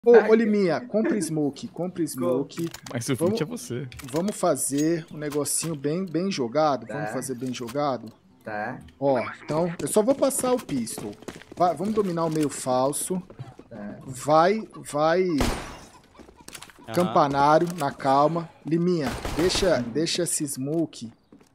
Ô, Liminha, compra smoke, compra smoke. Mas o 20 é você. Vamos fazer um negocinho bem jogado. Tá. Vamos fazer bem jogado. Tá. Ó, então, eu só vou passar o pistol. Vamos dominar o meio falso. Tá. Vai. Campanário, na calma. Liminha, deixa esse smoke.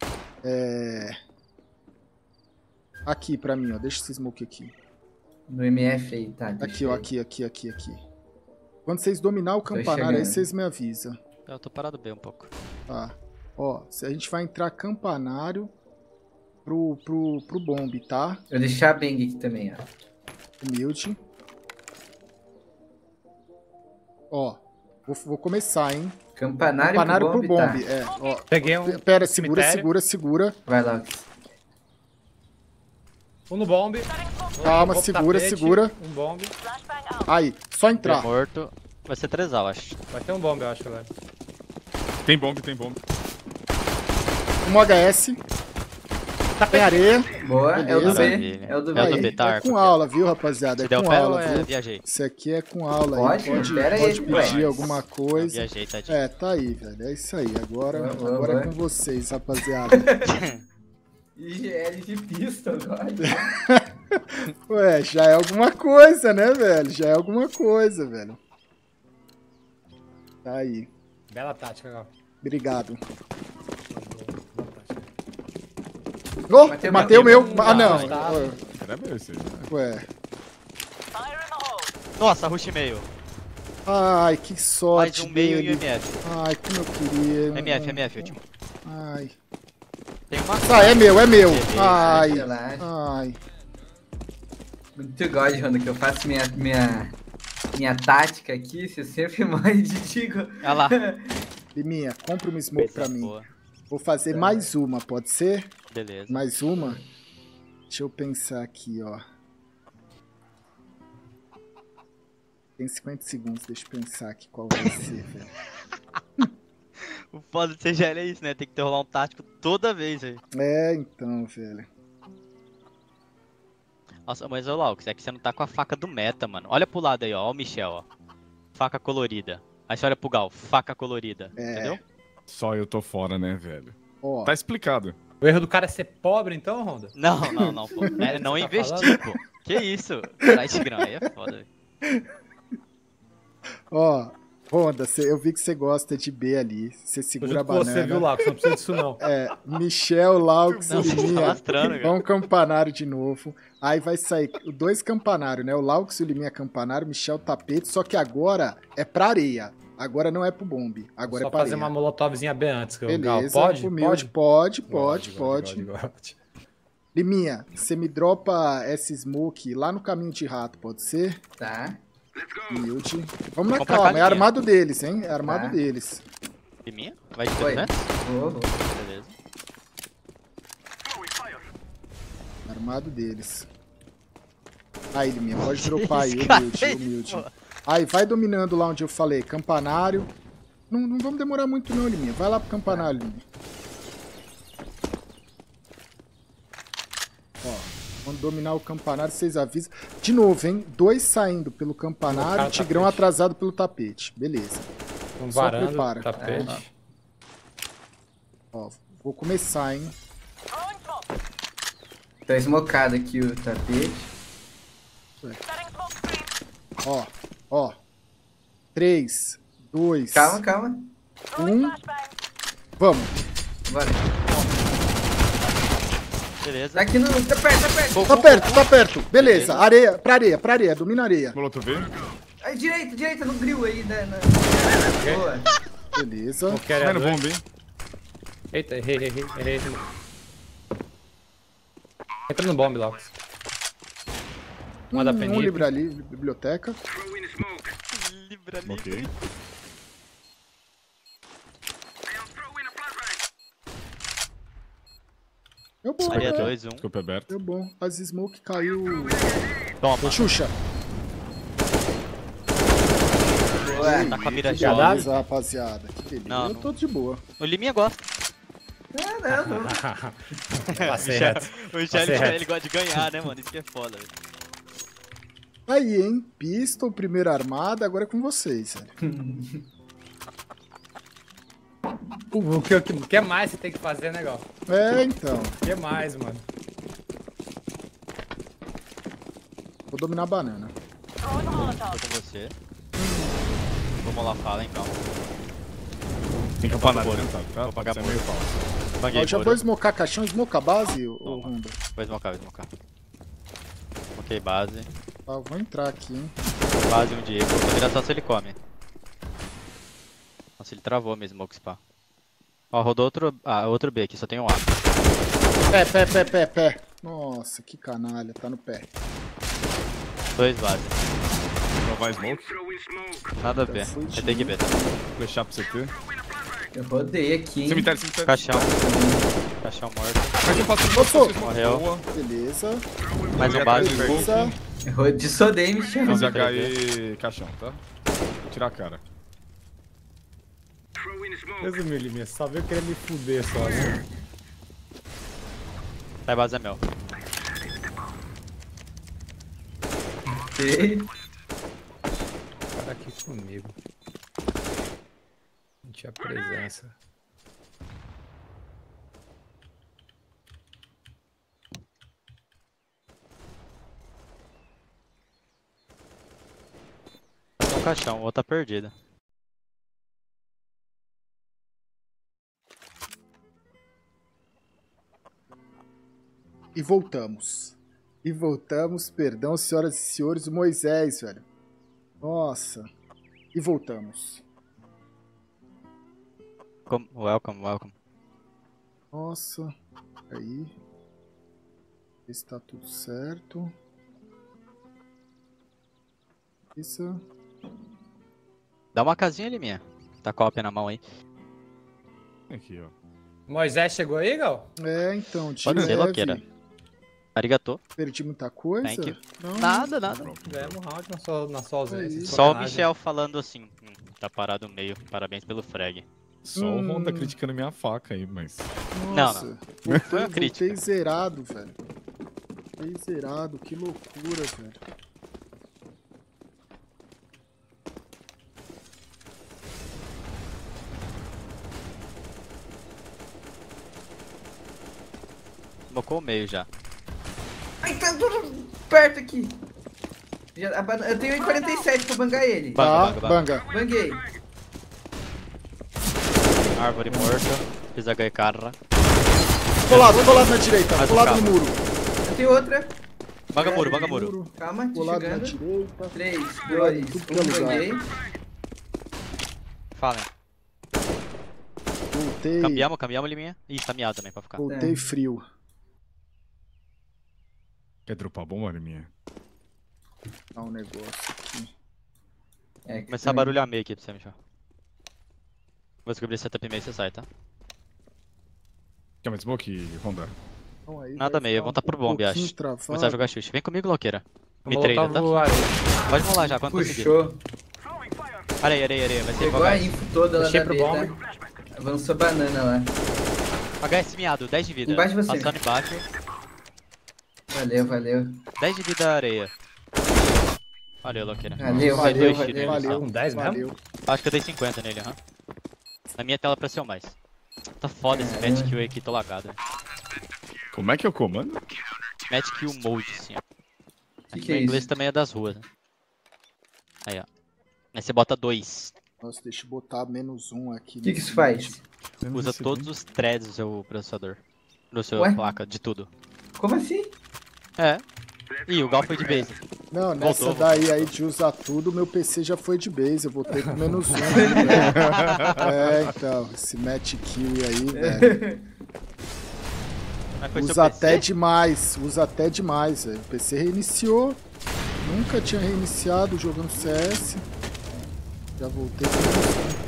Aqui pra mim, ó. Deixa esse smoke aqui. No MF aí, tá. Aqui, ó. Aqui. Quando vocês dominar o campanário, aí vocês me avisam. Eu tô parado bem um pouco. Tá. Ó, a gente vai entrar campanário pro bomb, tá? Eu deixar a Bang aqui também, ó. Humilde. Ó, vou começar, hein? Campanário Pro bomb, bomb. tá. É, ó. Peguei um. Pera, cemitério. segura. Vai lá. Um no bombe. Calma, Vou pro segura. Um bombe. Aí, só entrar. Morto. Vai ser 3A, eu acho. Vai ter um bombe, eu acho, galera. Tem bomb. Um HS. Tem areia. Boa, é o do Beleza. B. É o do É o B. do B, tá? É com aula, viu, rapaziada? Se É der com o pé, aula, eu viu? viajei. Isso aqui é com aula Pode? aí. Espera aí, Pode pedir ué. alguma coisa. Viajei, tadinho. É, tá aí, velho. É isso aí. Agora Boa. é com vocês, rapaziada. IGL de pista agora. Ué, já é alguma coisa, né, velho? Já é alguma coisa, velho. Tá aí. Bela tática, Gal. Obrigado. Bela tática. Oh, matei o meu. Ah, não. Era meu esse aí, né? Ué. Nossa, rush meio. Ai, que Mais sorte um meio e um dele. MF. Ai, como eu queria. MF, último. Ai. Tem uma. Ah, é meu. Beleza, Ai. Relaxa. Ai. Muito God, Ronda, que eu faço minha tática aqui, você sempre morre de digo. Olha lá. Liminha, compra uma smoke pra mim. Boa. Vou fazer mais uma, pode ser? Beleza. Mais uma? Deixa eu pensar aqui, ó. Tem 50 segundos, deixa eu pensar aqui qual vai ser, velho. O foda de CGL é isso, né? Tem que ter rolar um tático toda vez aí. É, então, velho. Nossa, mas ô Laux, é que você não tá com a faca do meta, mano. Olha pro lado aí, ó. Ó o Michel, ó. Faca colorida. Aí você olha pro Gal, faca colorida. Entendeu? Só eu tô fora, né, velho? Ó, Tá explicado. O erro do cara é ser pobre, então, Ronda? Não, pô. É não Você tá investir, pô. Que isso? Caralho, Tigrão, aí é foda, velho. ó. Ronda, eu vi que você gosta de B ali. Você Tô segura junto a com banana. você, viu, Laco? Não precisa disso, não. É, Michel, Laux, Não, você tá Liminha. lastrando, cara. Vão campanário de novo. Aí vai sair dois campanários, né? O Laux e o Liminha campanário, Michel tapete. Só que agora é pra areia. Agora não é pro bombe. Agora Só é pra fazer areia. uma molotovzinha bem antes. Que o Gal Beleza, pode? humilde, pode. Liminha, você me dropa essa smoke lá no caminho de rato, pode ser? Tá. Humilde. Vamos na Vamos pra calma, é casinha. armado deles, hein? É armado Tá. deles. E minha? Vai de Foi. 300? Vou. Beleza. Armado deles. Aí, Liminha, pode dropar aí, Esse cara humilde, aí, humilde. pô. Aí, vai dominando lá onde eu falei, campanário. Não vamos demorar muito não, Liminha. Vai lá pro campanário, Liminha. Ó, quando dominar o campanário, vocês avisam. De novo, hein? Dois saindo pelo campanário, Colocar o Tigrão tapete. atrasado pelo tapete. Beleza. Um Só varando, prepara. tapete. Ó, vou começar, hein? Tá esmocado aqui o tapete. Ó. 3, 2, Calma. 1. Vamos. Bora. Beleza. Tá aqui no... Tá perto. Tá perto. Beleza. Areia, pra areia. Domina a areia. Molotov? Aí, direita, no grill aí. Boa. Beleza. Não quero Vai no dois. bomb, hein? Eita, errei. Entra no bombe, Locks. Uma da Um penita. livro ali, biblioteca. Libra. Ok. Deu bom, Areia né? 2, 1. Desculpa, aberto. Deu bom. As smoke caiu. Toma. Xuxa. Boa. Tá com a mira Que já. beleza, rapaziada. Que beleza. Não, Eu não. tô de boa. O Liminha gosta. Passei reto. O Passei Michel, reto. ele gosta de ganhar, né, mano? Isso que é foda, velho. Aí, hein? Pistol, primeira armada, agora é com vocês, velho. O que mais você tem que fazer, né, Gal? É, então. O que mais, mano? Vou dominar a banana. Tô com você. Vamos lá, fala então. Tem campanário, Vou né? Tá? Vou pagar Isso é por meio falso. Banguei, Eu já vou smocar caixão, smocar base, ô Toma. Honda. Vou smocar. Ok, base. Ah, vou entrar aqui, hein. Base um Diego. Vou virar só se ele come. Nossa, ele travou mesmo, smoke spa. Ó, rodou outro B aqui, só tem um A. Pé. Nossa, que canalha, tá no pé. 2 base. Não vai smoke. Nada a ver. fui Vai ter que ver, tá? Flechar pro CT. Eu rodei aqui, hein? Cemitério. Caixão. Caixão morto. Mas eu faço Passou. Morreu. Boa. Beleza. Mais um base. Beleza. Eu dissodei, me chama. Fiz HE caixão, tá? Vou tirar a cara. Resumiu, Liminha, só veio querendo me fuder só, né? Sai base é meu. Ok. Cara aqui comigo. Sentir a presença. Tem um caixão, o outro tá perdido. E voltamos. Perdão, senhoras e senhores, o Moisés, velho. Nossa. E voltamos. Welcome. Nossa. Aí. Está tudo certo. Isso. Dá uma casinha ali, minha. Tá com a OP na mão aí. Aqui, ó. Moisés chegou aí, Gal? É, então, de Pode ser, leve. loqueira. Arigato. Perdi muita coisa? Thank you. Não. Nada. Ganhamos um round na sua ausência. Isso. Só o sacanagem. Michel falando assim. Tá parado no meio. Parabéns pelo frag. Só o Honda criticando minha faca aí, mas... Nossa. Não. Foi uma crítica. Voltei zerado, velho. Voltei zerado, que loucura, velho. Smocou o meio já. Ai, tá tudo perto aqui. Eu tenho 47 pra bangar ele. Tá, Banga. banga. Banguei. Árvore morta. Fiz HE carra. Colado na direita, Mais um colado no cabo. muro. Eu tenho outra. Banga muro. Calma, tô Colado na chegando. direita. 3, 2, Tudo que é 1, lugar. banguei. Falem. Voltei. Cambiamos, Liminha. Ih, tá miado também pra ficar. Voltei frio. Quer dropar a bomba, minha? Dá um negócio aqui. É, que Começar a também- barulhar meio aqui pra você, Michel. Vou descobrir setup meio e você sai, tá? Quer mais smoke, Honda? Então, aí Nada vai meio, ficar vamos tá pro bombe, pouquinho acho. travado. Começar a jogar chute. Vem comigo, loqueira. Me Vamos treina, voltar tá? pro areia. Pode rolar já, quando conseguir. Puxou. Areia. Vai ser Pegou a HS. info toda lá Deixei da pro B, bombe. tá? Avançou banana lá. HS miado, 10 de vida. Embaixo de você. Passando embaixo. Valeu. 10 de vida areia. Valeu, loqueira. Valeu. Dois tiros nele, Valeu. Com 10 mesmo? Valeu. Acho que eu dei 50 nele, aham. Na minha tela apareceu mais. Tá foda esse match kill aí aqui, tô lagado. Como é que é o comando? Match kill mode, assim, ó. Aqui Que no é inglês isso? também é das ruas, né? Aí, ó. Aí você bota 2. Nossa, deixa eu botar -1 aqui. O que isso faz? Usa todos os threads do seu processador. Do seu Ué? placa, de tudo. Como assim? É. Ih, o Gal foi de base. Não, nessa Voltou. daí aí de usar tudo, meu PC já foi de base. Eu voltei com -1 aqui, velho. É, então, esse match kill aí, velho. Mas foi seu Usa PC? até demais, velho. O PC reiniciou. Nunca tinha reiniciado jogando CS. Já voltei com -1.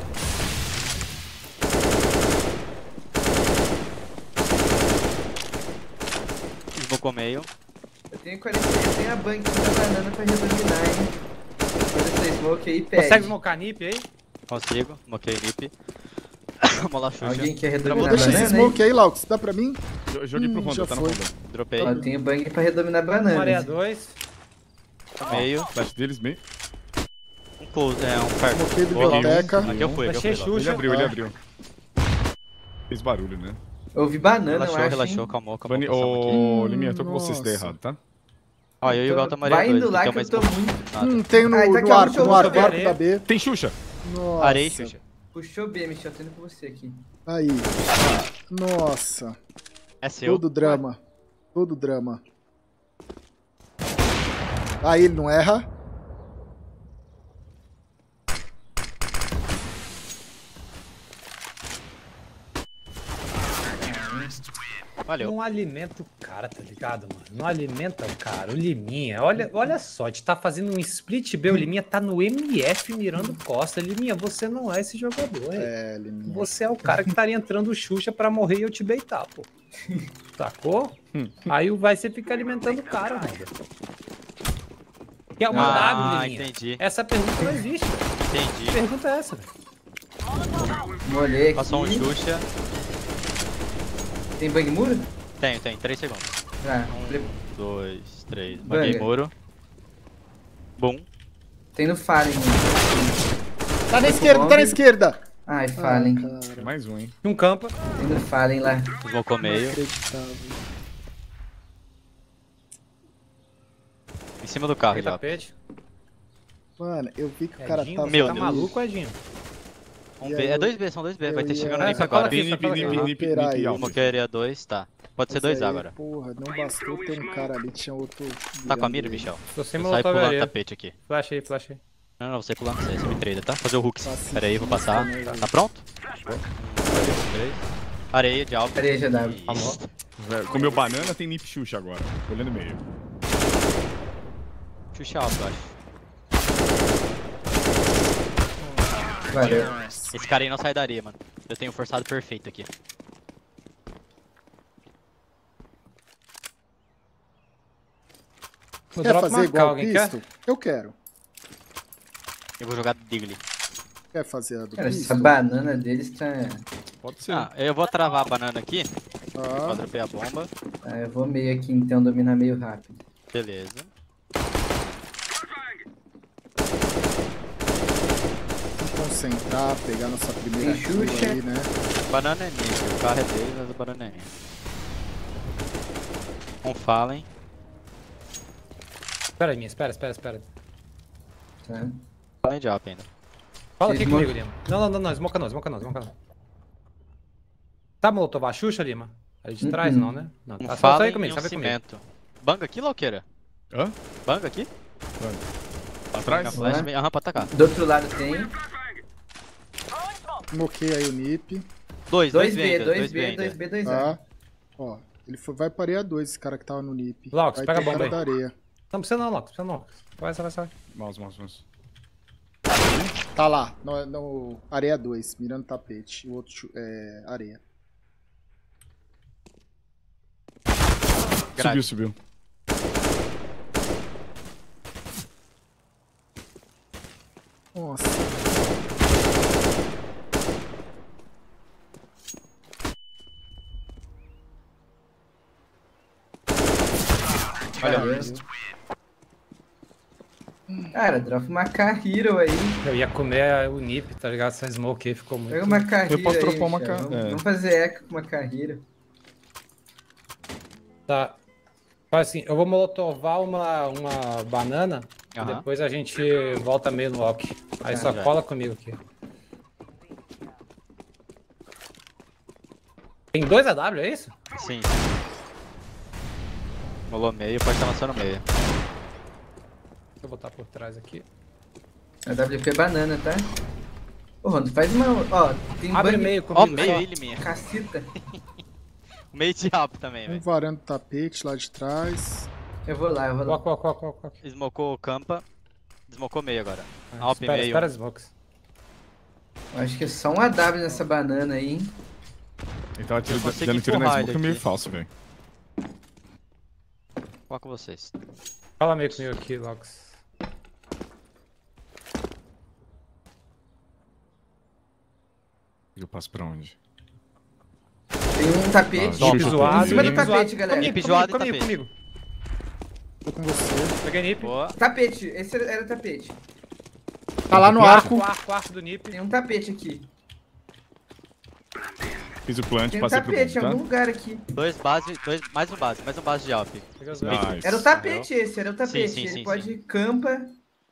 Smocou meio. Eu tenho 46, eu tenho a bank da banana pra redominar, hein? Quando essa smoke aí pede. Consegue smocar nip aí? Consigo. Smokei nip. Vamos lá, Xuxa. Alguém quer Vou redominar a deixar esse banana, smoke aí, Laux. Dá pra mim? Joguei pro já Honda, tá na foi. Honda. Dropei. Ó, eu tenho bank pra redominar a Maria banana. 2. Meio. Flash deles meio. Um close, um perto. Smoquei Boa, biblioteca. Aqui eu fui, Achei lá. Xuxa. Ele abriu, ele abriu. Fez barulho, né? Eu ouvi banana, eu acho. Relaxou, hein? calmou. Ô, Liminha, tô com você se der Nossa. errado, tá? Ó, eu e o Gal estamos Vai areia indo 2. lá Tem que eu mais tô smoke. muito. Nada. Tem no, Ai, tá aqui, no ó, arco, puxou no o arco, outro arco da B. Tem Xuxa. Nossa. Areia, Xuxa. Puxou B, Michel, tô indo com você aqui. Aí. Nossa. É seu. Todo drama. Todo drama. Aí ele não erra. Valeu. Não alimenta o cara, tá ligado, mano? Não alimenta o cara. O Liminha, olha só, a gente tá fazendo um split B, o Liminha tá no MF mirando costa. Liminha, você não é esse jogador, hein? É, Liminha. Você é o cara que estaria entrando o Xuxa pra morrer e eu te beitar, pô. Sacou? Aí vai você ficar alimentando o cara, mano. Que é uma W, Liminha. Entendi. Essa pergunta não existe, velho. Que Entendi. pergunta é essa, velho? Molhei aqui. Passou um Xuxa. Tem bang muro? Tem, 3 segundos. Ah, 1, 2, 3. Banga. Baguei muro. Boom. tem no Fallen. Tá na esquerda, tá na esquerda. Ai, Fallen. Tem mais um, hein? Um campa. Tem no Fallen lá. Smocou meio. Inacreditável. Em cima do carro Tem já. tapete. Mano, eu vi que o cara Edinho, tava... você Meu tá Deus. maluco, Edinho? Um B. É 2B, são 2B. Vai ter chegando ia- nem pra Sacola agora. aqui, sacola aqui. Nip, Peraí. Smokearia 2, tá. Pode ser 2A agora. Porra, não bastou ter um cara ali, tinha outro... Tá com a mira, mirando ele. Michel? Tô sem Eu saio molotov pulando areia. tapete aqui. Flash aí, flash aí. Não, você pulando você me trader, tá? Fazer o hook. Faço Pera aí, vou passar. isso também, Tá pronto? 1, 2, 3. Areia de alvo. Areia de W. Isso. Comeu banana, tem Nip Xuxa agora. Olhando meio. Xuxa alto, eu acho. Valeu. Esse cara aí não sai da areia, mano. Eu tenho forçado perfeito aqui. O Quer drop fazer marcar, igual o alguém quer? Pisto? Eu quero. Eu vou jogar Digley. Quer fazer a do Cara, essa Pisto? banana deles tá. Pode ser. Ah, eu vou travar a banana aqui. Ah, Quadrupei a bomba. Ah, eu vou meio aqui então, dominar meio rápido. Beleza. concentrar, pegar nossa primeira Tem kill Xuxa. aí, né? Banana é minha, o carro é dele, mas a banana é minha. Um Fallen. Espera aí, minha, espera. Tá? Fallen de up ainda. Fala aqui Smoke. comigo, Lima. Não, smoca não. Tá molotov a Xuxa, Lima? Ali de trás não, né? Não, Um tá só Fallen aí comigo, e um sai comigo. cimento. Banga aqui, Loqueira? Hã? Banga aqui? Atrás? Na flash, aham, pra atacar. Do outro lado tem. Moquei aí o Nip. 2B 2B, ainda, 2B, ainda. 2B, 2A. Tá? Ó, ele vai pra areia 2, esse cara que tava no Nip. Lox, vai pega ter a bomba cara aí. da areia. Não precisa não, Lox, Vai. Mouse. Tá lá, no areia 2, mirando tapete. O outro é areia. Grade. Subiu. Nossa. Olha, Cara, drop uma Hero aí. Eu ia comer o Nip, tá ligado? Essa smoke aí ficou muito... Pega uma Hero Eu posso aí, dropar uma Michel. K- é. Vamos fazer eco com uma Hero. Tá. Faz assim, eu vou molotovar uma banana e Aham. depois a gente volta meio no lock. Aí só já. cola comigo aqui. Tem 2 AW, é isso? sim. Rolou meio, pode estar lançando meio. Deixa eu botar por trás aqui. A WP é banana, tá? Ô, Rondo, faz uma. Ó, tem Abre bang- meio Ó, comigo. meio só. aí, Liminha. Caceta. Meio de alpo também, Um velho. varando tapete lá de trás. Eu vou lá. Ó. Smocou campa. Smocou meio agora. Ah, Alp meio. Espera as smokes. Eu acho que é só um AW nessa banana aí, hein? Ele tava Eu consigo dando tiro na empurrar smoke ele meio aqui. falso, velho. Qual com vocês? Fala meio comigo aqui, Lox. Eu passo pra onde? Tem um tapete. Top. Nip zoado. Em cima do nip tapete, zoado. galera. Nip zoado e Comigo. com você. Peguei Nip. Boa. Tapete, esse era tapete. Tá lá no arco. Arco do Nip. Tem um tapete aqui. Fiz o plant, Tem um passei pro tapete em bomb, algum tá? lugar aqui. Mais um base de Alp. Peguei os dois. Nice. Era o tapete esse, era o tapete. Sim, Ele pode campa.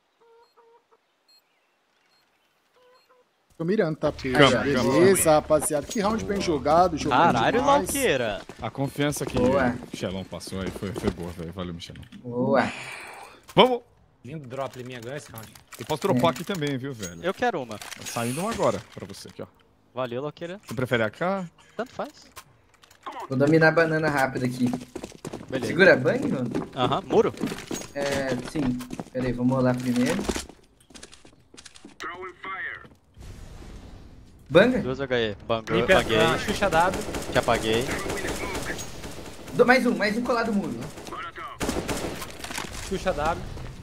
Tô mirando tapete. Cama, Beleza, rapaziada. Que round bem jogado. Jogando Caralho, demais. Lauqueira. A confiança que Boa. o Michelão passou aí foi boa, velho. Valeu, Michelão. Boa. Vamos! Lindo drop, Liminha. Ganha esse round. Eu posso dropar aqui também, viu, velho? Eu quero uma. Tá saindo um agora pra você aqui, ó. Valeu, Lauqueira. Tu prefere AK? Tanto faz. Vou dominar a banana rápido aqui. Beleza. Segura bang, mano? Aham, muro. É, sim. Pera aí, vamos lá primeiro. Banga? 2 HE. Nip, Banguei. Xuxa W. Te apaguei. Mais um colado muro. Xuxa W.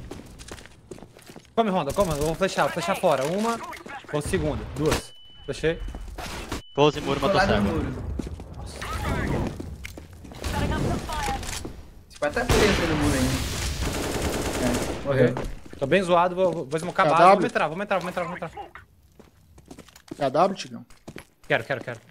Come, Honda, come. Eu vou flechar fora. Uma. Ou segunda. Duas. Flechei. Close muro, matou Colado cego. muro. Esse pai tá preso no muro ainda. É, morreu. Tô bem zoado, vou smocar a KW. base. Vamos entrar. KW, Tigão. Quero.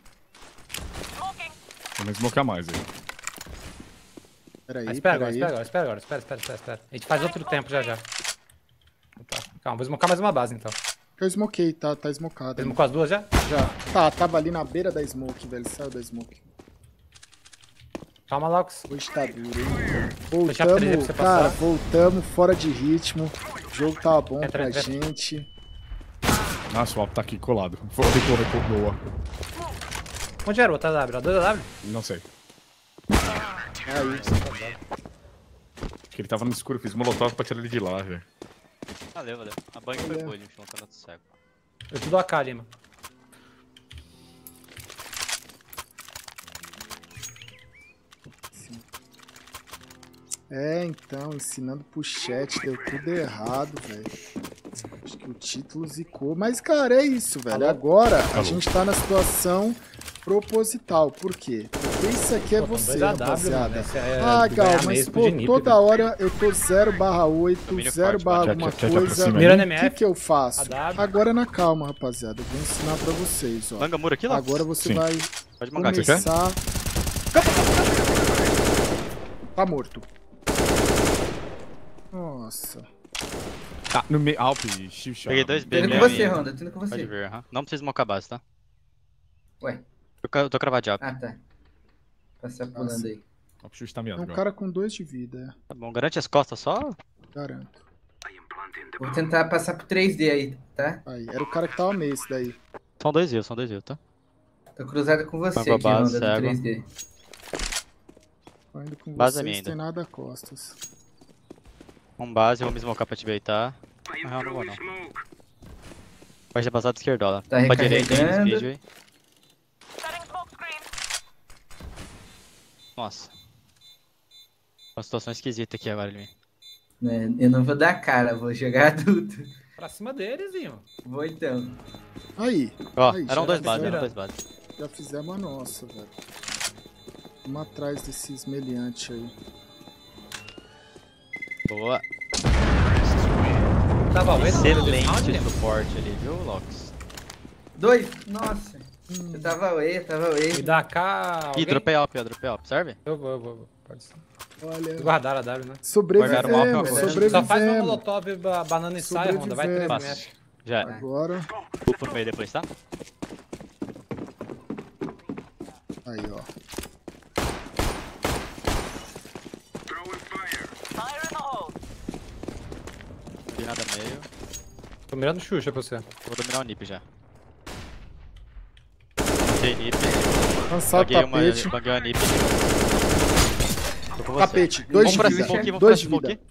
Vamos smokear mais aí. Peraí, Espera peraí. agora. A gente faz outro tempo já. Tá, calma, vou smocar mais uma base então. Eu smokei, tá smokado. Você smocou as duas já? Já. Tá, tava ali na beira da smoke, velho. Saiu da smoke. Calma, Laux. Hoje tá duro, hein? Fechar pra 3D pra Voltamos, você cara, passar. voltamos fora de ritmo. O jogo tava bom Entra. pra gente. Nossa, o Alp tá aqui colado. Vou recorrer por boa. Onde era o outro W? A 2W? Não sei. Aí, Porque ele tava no escuro, fiz molotov pra tirar ele de lá, velho. Valeu. A bang foi boa, ele me chamou pra cego. Eu te dou a K, Lima. então, ensinando pro chat, deu tudo errado, velho. Acho que o título zicou. Mas, cara, é isso, velho. Alô? Agora a Alô? gente tá na situação proposital. Por quê? Porque isso aqui é Pô, você, 2AW, rapaziada. mano. Essa é Ah, do Gal, ganhar mas mesmo pô, de Nip, toda velho. hora eu tô 0/8, Domínio 0 forte, barra quer- alguma quer te coisa. aproximar? Mirando O MF. que eu faço? AW. Agora na calma, rapaziada. Eu vou ensinar pra vocês, ó. Banga muro aqui, Lau? Agora você Sim. vai Pode mangar aqui. começar... Tá morto. Nossa. Tá, no meio. Alp, shift. Peguei 2 B. Tô indo com você, Honda, tô indo com Pode você. ver, aham. Não precisa smocar a base, tá? Ué, Eu tô cravado de Alp. ah tá. Passar pulando Nossa. aí. Alp shift tá É mirando, um Gal. cara com 2 de vida, Tá bom, garante as costas só. garanto. Vou tentar passar pro 3D aí, tá? Aí, era o cara que tava meio esse daí. São 2 views, tá? Tô cruzado com você Vai pra aqui, base, Honda, do cego. 3D. Tô indo com Base é vocês, minha ainda. tem nada a costas. Base, eu vou me smocar pra te baitar. Na real, não vou não. Pode ter passado esquerdola. Tá Pra direita, recarregando. speed, aí. Nossa. Uma situação esquisita aqui agora, Limi. Né, eu não vou dar cara, vou jogar adulto. Pra cima deles, Zinho. Vou então. Aí, Ó, Aí, eram já 2 tá bases, eram virando. 2 bases. já fizemos a nossa, velho. Vamos atrás desses meliantes aí. Boa. Tava o Excelente suporte ali, viu, Lox? 2, nossa. Eu tava away. Me dá a K. Ih, dropei up, serve? Eu vou. Pode ser. Olha, Guardaram a W, né? sobrevivemos, Guardaram o mapa, Só faz um sobrevivemos. molotov, a banana e sai, Honda. Vai 3 Sobrevivemos. metros. Já. Agora, Upa no meio depois, tá? aí, ó. Não vi nada meio. Tô mirando Xuxa pra você. Vou dominar o Nip já. Tem Nip. Cansado Baguei uma, tapete. baguei uma Nip. Tô com você. Tapete, 2 de Vamos pra vida. smoke, vamos 2 pra de vida. smoke.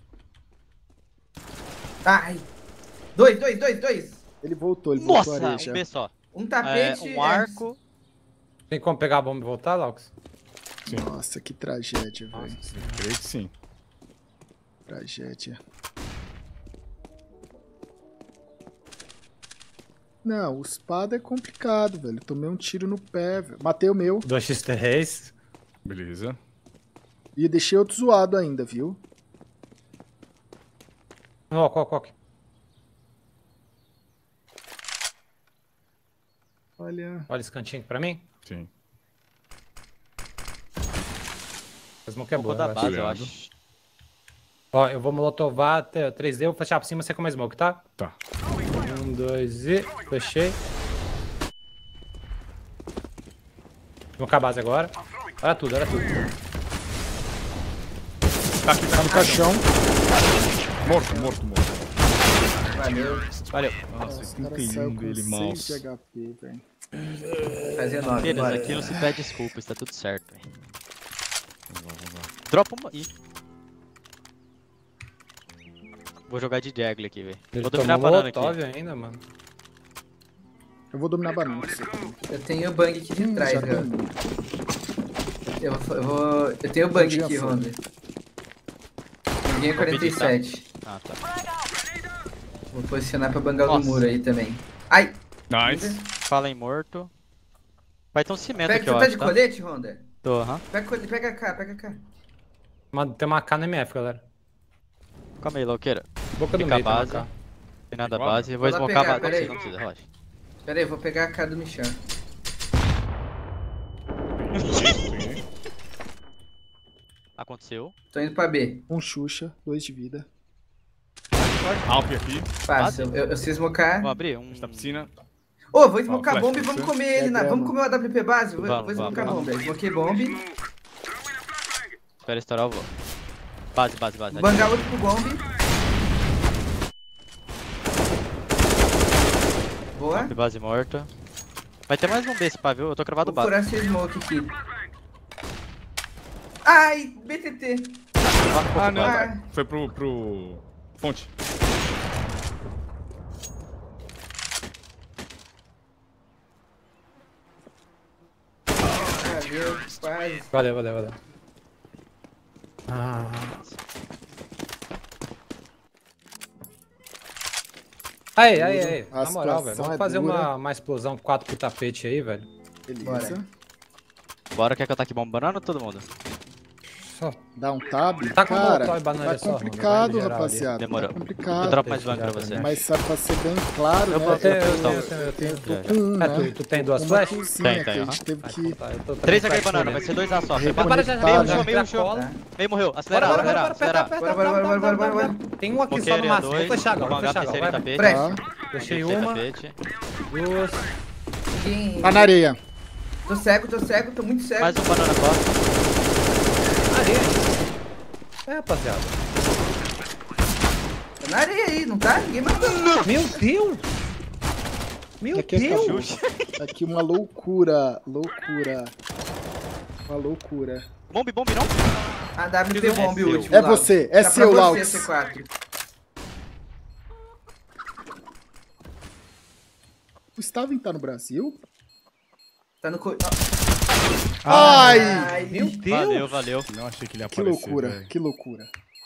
Ai. 2. Ele voltou a Nossa, areja. um B só. Um É, tapete. um arco. Tem como pegar a bomba e voltar, Laux? Nossa, que tragédia, velho. Creio que sim. Tragédia. Não, o espada é complicado, velho. Tomei um tiro no pé, velho. Matei o meu 2x3. Beleza. e deixei outro zoado ainda, viu? Ó. Olha. Olha esse cantinho aqui pra mim. Sim. A smoke é Pouco boa, da eu base, acho. eu Olhado. acho. Ó, eu vou molotovar até 3D, eu vou fechar por cima, você com mais smoke, tá? Tá. 1, 2 e... Fechei. Vou com a base agora. Olha tudo. Tá aqui, Tá no caixão. Morto. Valeu. Nossa, Os que caras saíram lindo com ele, 6 mouse. de HP, velho. Fazer 9, Queridos, bora. aqui não se pede desculpas, tá tudo certo, velho. Dropa uma. Ih. Vou jogar de Jaggle aqui, velho. Ele Vou dominar a tomou banana aqui. molotov ainda, mano. Eu vou dominar a banana pra você também. Eu tenho o bang aqui de trás, Já cara. domino. Eu tenho o bang Onde aqui, já foi? Honda. Ninguém é 47. Ah, tá. Vou posicionar pra bangar o do Nossa. muro aí também. Ai! Nice. Fala em morto. Vai ter um cimento Pega, aqui, você eu tá acho, de tá? colete, Honda? Tô, aham. Pega cá. Mano, tem uma K no MF, galera. Calma aí, louqueira. Boca do Fica a meio, tem uma base. K. Tem nada Igual? base. Vou Vou lá smocar a pegar, base. peraí. Não precisa, relaxa. Pera aí, eu vou pegar a cara do Michel. Aconteceu. Tô indo pra B. Um Xuxa, 2 de vida. Alp aqui. Fácil. Eu sei smocar. Vou abrir um. Esta piscina. Ô, vou smocar flash, bomba e vamos você? comer ele. grama. Vamos comer o AWP base? Vou Vamos, smocar vamos. bomba. Smoquei bomba. Espera estourar, eu vou. Base. Vou bangar outro pro bombe. Boa. Base morta. Vai ter mais um desse, pá, viu? Eu tô cravado Vou base. furar esse smoke aqui. Ai, BTT. Ah, não. Ah. Foi pro... Fonte. Valeu, quase. Valeu. Ah. Aí. A Na moral, velho. situação Vamos é fazer dura. uma explosão 4 pro tapete aí, velho. Beleza. Bora. Bora, quer que eu taque bomba banana ou todo mundo? Só. Dá um tab. Tá com Cara, molotov e banana tá só, Ronda, complicado, vai geral ali. rapaziada. Demorou. Tá Eu complicado. dropo mais banco pra já, você. né? Mas sabe, pra ser bem claro, Eu né? botei- Eu tenho. tô com um, É, né? tu tem duas Uma flash? cozinha Tem, que a gente aham. teve que... Tá, eu tô 3 também HE banana, vai flash ser 2 A só. Reconectar, Para já, Meio já, meio já cola. Meio morreu. Acelerar. Bora. Bora. Tem um aqui só no máximo. Vou fechar agora, vai. tapete. Presta. Fechei Terceiro uma, tapete. duas. Tá na areia. Tô cego, tô muito cego. Mais um banana costa. Areia. É, rapaziada. Tá na areia aí, não tá? Ninguém matou. Meu Deus! Meu Aqui é Deus! Aqui uma loucura. Uma loucura. Bombe não? A WP bomb seu. último. É Lau. você, é Tá seu, pra Laux. você, C4. O Staven tá no Brasil? Tá no... Ai! Meu Deus! Valeu. Não achei que ele ia Que aparecer, loucura, velho. que loucura.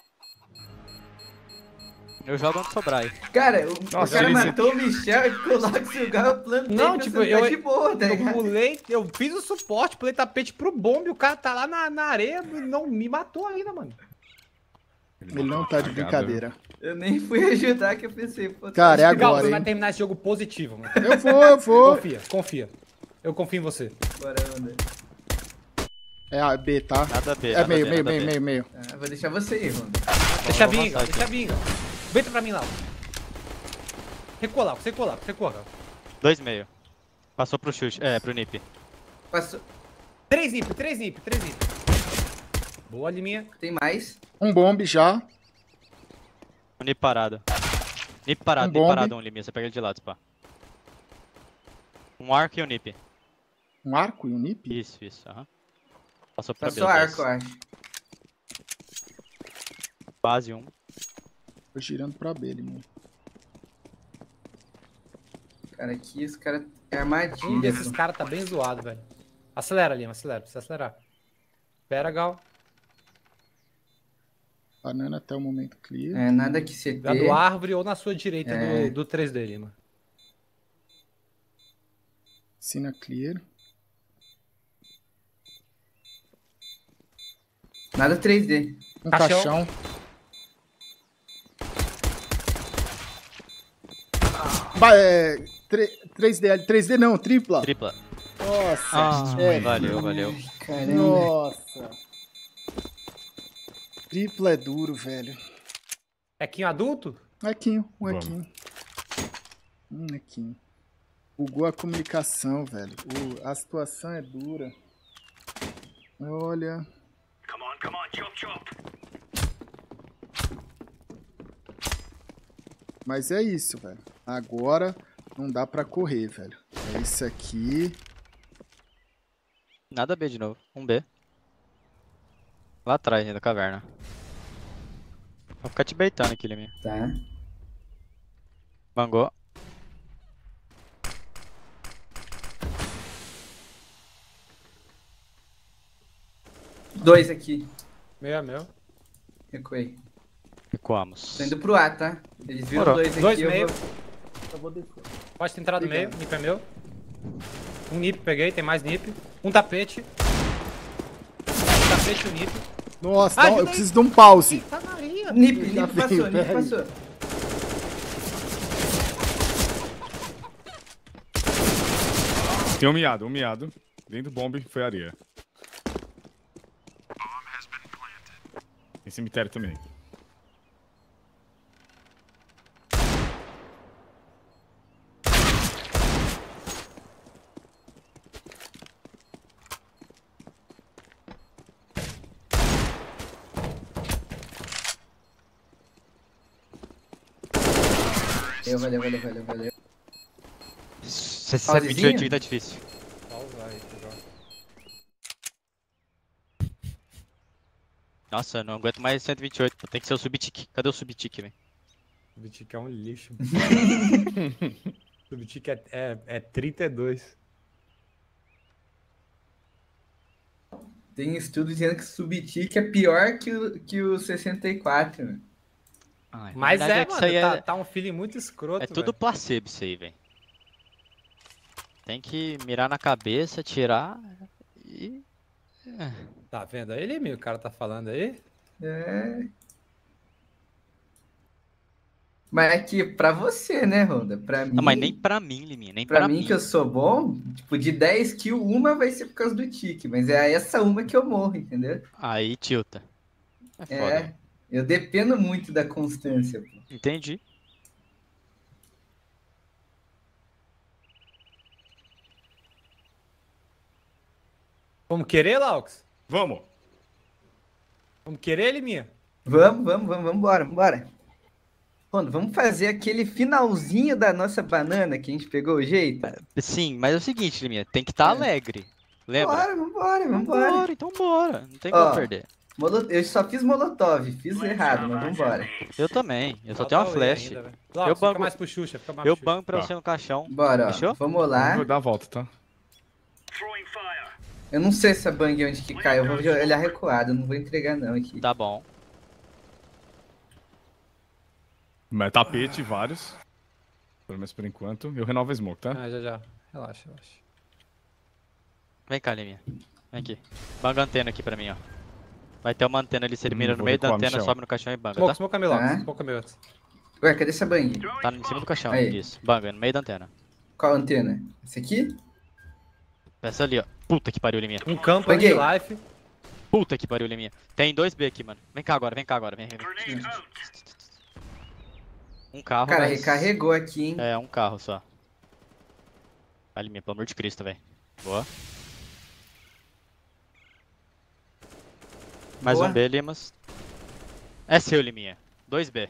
Eu jogo onde sobrar aí. Cara, o Nossa, cara ele- matou o Michel e ficou logo sugar o plano Não, dele, tipo, você tá eu- de boa, tá Eu ligado? pulei, eu fiz o suporte, pulei tapete pro bombe, o cara tá lá na areia e não me matou ainda, mano. Ele não tá de brincadeira. Eu nem fui ajudar que eu pensei, pô, Cara, é Gal, agora, você vai hein? terminar esse jogo positivo, mano. Eu vou. Confia. Eu confio em você. Bora, anda. É a B, tá? Nada a ver. É meio. Ah, vou deixar você ir, mano. Deixa vou vir, avançar deixa vir. Vem pra mim lá. Recua lá, você recua. 2,5. Passou pro chute. É, pro nip. Passou. 3 nip. Boa, Liminha. Tem mais. Um bombe já. Um nip parado. Nip parado, Um nip bombe. parado, um liminha. Você pega ele de lado, pá. Um arco e um nip. Um arco e um nip? Isso, aham. Passou pra Passou B. arco, eu acho. Base 1. Tô girando pra B, mano. Cara, aqui esse cara é Um armadilha. desses pô. caras tá bem zoado, velho. Acelera, Lima, precisa acelerar. Espera, Gal. Banana até o momento clear. É, nada que CT. Já do árvore ou na sua direita É. do 3D, Lima. Sina clear. Nada 3D. Um Caixão. caixão. 3D, 3D não, tripla. Tripla. Nossa, Valeu. Caramba. Nossa. Tripla é duro, velho. Equinho adulto? Equinho, um Vamos. equinho. Equinho. Bugou a comunicação, velho. A situação é dura. Olha. Mas é isso, velho. Agora não dá pra correr, velho. É isso aqui. Nada B de novo. Um B. Lá atrás, da caverna. Vou ficar te baitando aqui, Liminha. Tá. Bangou. Dois aqui. Meu. Recuei. Recuamos. Tô indo pro A, tá? Eles viram Morou. dois aqui. Dois eu meio. vou descer. Pode ter entrado no meio. Obrigado. Nip é meu. Um nip peguei, tem mais nip. Um tapete. Um tapete e um nip. Nossa, Ai, não, eu daí? preciso de um pause. Tá Maria. Nip Já passou, veio, Nip peraí. passou. Tem um miado. Dentro do bombe foi areia. Tem cemitério também. Valeu. 28 aqui tá difícil. Pausa aí, joga. Nossa, eu não aguento mais 128. Tem que ser o subtick. Cadê o subtick, velho? Subtic é um lixo. Subtic é 32. Tem estudo dizendo que o Subtic é pior que o 64, né? Ai, na Mas verdade é, que mano, isso aí tá um feeling muito escroto, é tudo velho. placebo isso aí, velho. Tem que mirar na cabeça, tirar e... Tá vendo aí, Liminha? O cara tá falando aí? É. Mas é que pra você, né, Ronda? Pra mim, Não, mas nem pra mim, Liminha, nem pra pra mim mim. que eu sou bom, tipo, de 10 kills, uma vai ser por causa do tique, mas é essa uma que eu morro, entendeu? Aí tilta. É foda. É, eu dependo muito da constância, pô. Entendi. Vamos querer, Laux? Vamos! Vamos querer, Liminha? Vamos embora. Ronda, vamos fazer aquele finalzinho da nossa banana que a gente pegou o jeito? Sim, mas é o seguinte, Liminha, tem que estar alegre. Lembra? Vambora. Então bora. Não tem Ó, como perder. Eu só fiz molotov, fiz errado, mas vambora. Eu também. Eu só Falta tenho uma o E flash. ainda, velho. Eu Laux, fica banco- mais pro Xuxa, fica mais Eu pro Xuxa. banco pra Tá. você no caixão. Bora, ó. Fechou? Vamos lá. Vou dar a volta, tá? Eu não sei se a bang é onde que cai, eu vou olhar recuado, eu não vou entregar não aqui. Tá bom. Mas tapete, vários. Pelo menos por enquanto. Eu renovo a smoke, tá? Ah, já. Relaxa. Vem cá, Liminha. Vem aqui. Banga a antena aqui pra mim, ó. Vai ter uma antena ali, você mira no vou meio da recuar, antena, Michel. sobe no caixão e banga, Smoke, tá? smoke é meu, Laux. Tá. Smoke é meu. Ué, cadê essa bang? Tá em cima do caixão, Aí. isso. Banga, no meio da antena. Qual antena? Essa aqui? Essa ali, ó. Puta que pariu, Liminha. Um campo Peguei. de life. Puta que pariu, Liminha. Tem 2B aqui, mano. Vem cá agora. Vem. Um carro, Cara, mas- recarregou aqui, hein? É, um carro só. Vai, Liminha, pelo amor de Cristo, velho. Boa. Mais Boa. um B, Limas. É seu, Liminha. 2B.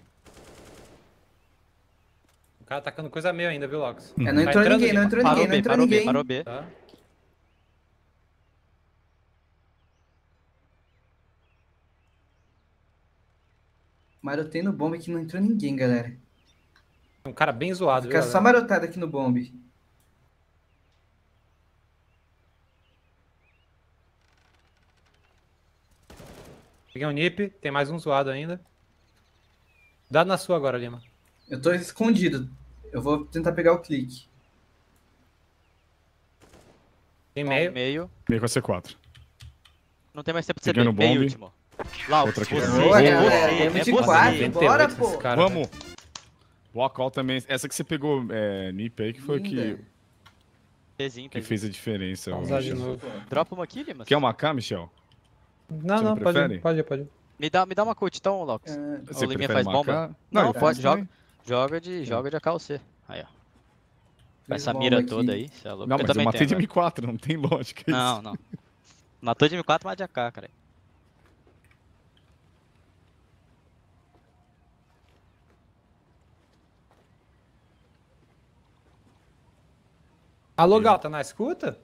O cara atacando coisa meio ainda, viu, Laux? É, não Tá entrou entrando ninguém, não ali. entrou Parou ninguém, não B, entrou parou B, ninguém. parou B. Tá? Marotei no bombe que não entrou ninguém, galera. Um cara bem zoado, Fica viu, só galera? marotado aqui no bombe. Peguei um nip, tem mais um zoado ainda. Dado na sua agora, Lima. Eu tô escondido. Eu vou tentar pegar o clique. Tem Ó, meio. meio. Meio com a C4. Não tem mais tempo de ser Pegando B. Meio bombe. último. Lá, Outra você, aqui. Boa, é galera. você, Temos é de você. 4. 98 Bora, esse pô. cara, Vamos! Walk-all também. Essa que você pegou, Nip aí, que foi Linda. Pezinho, que pezinho. fez a diferença. Vamos ô, usar de Michel. novo. Dropa uma aqui, Limas. Quer uma AK, Michel? Não, Você não, não prefere? pode. Me dá uma coach então, Lox. Ah, Você O Liminha prefere faz uma bomba? AK? Não, eu pode, faço joga. também. Joga de AK ou C. Aí, ó. Com fiz essa bomba mira aqui. toda aí, cê é louco. Não, mas eu também matei tenho, de M4, não tem lógica isso. Não, não. Matou de M4, mas de AK, cara. Alô, Gal, tá na escuta?